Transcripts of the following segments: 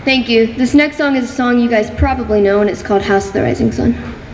Thank you. This next song is a song you guys probably know, and it's called House of the Rising Sun.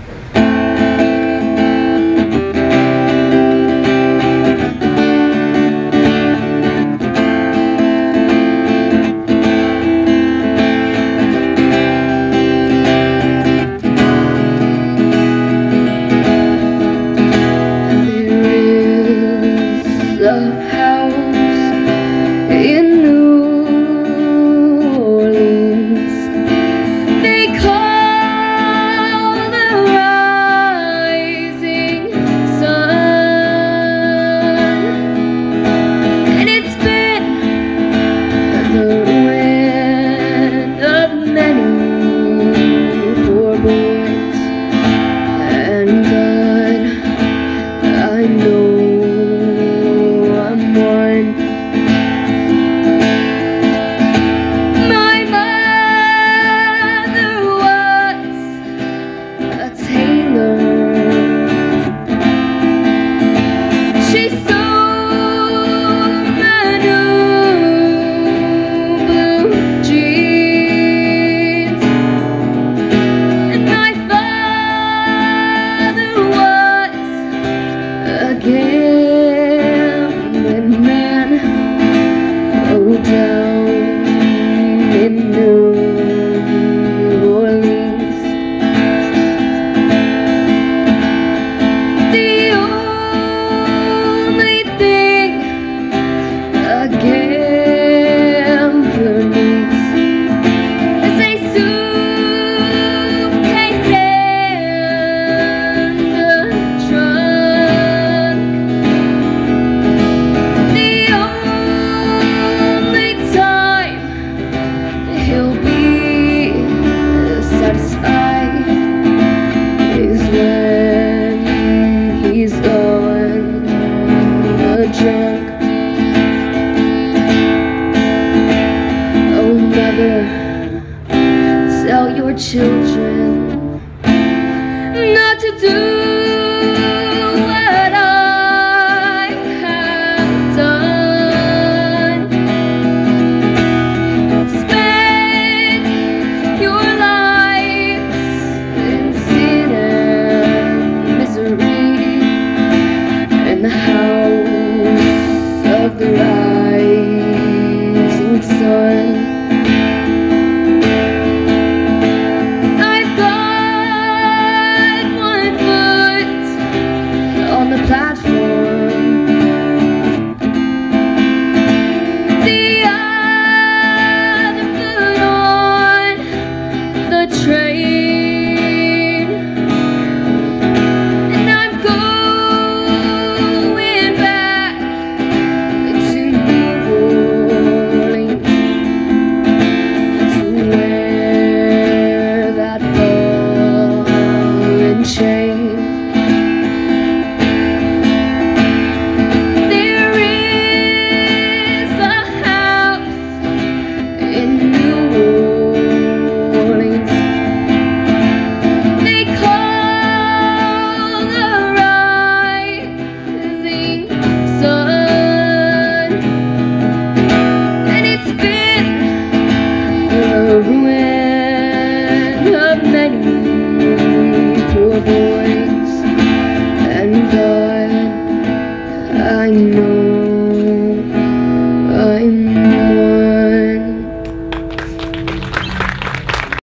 Tell your children not to do what I have done. Spend your lives in sin and misery in the house of the rising sun. Platform, the other foot on the train, and I'm going back to New Orleans to wear that ball and chain. Ruin of many poor boys and God, I know.